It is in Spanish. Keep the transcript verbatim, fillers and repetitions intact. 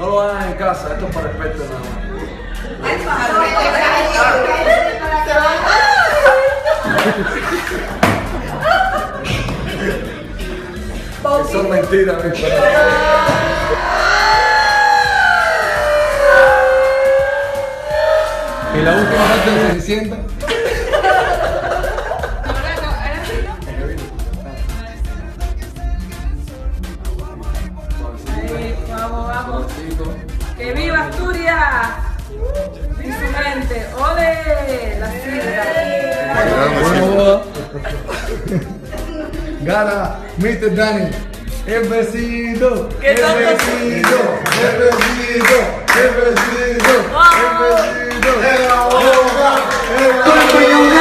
No lo hagan en casa, esto es para respeto nada más. Eso es mentira, mi padre. Y la última parte de Cenicienta. Vamos, vamos. ¡Que viva Asturias! Y su gente. ¡Ole! La sidra. Buena boda. Gana mister Dani. El besito, el besito, el besito, el besito, el besito, en la boca, en la boca.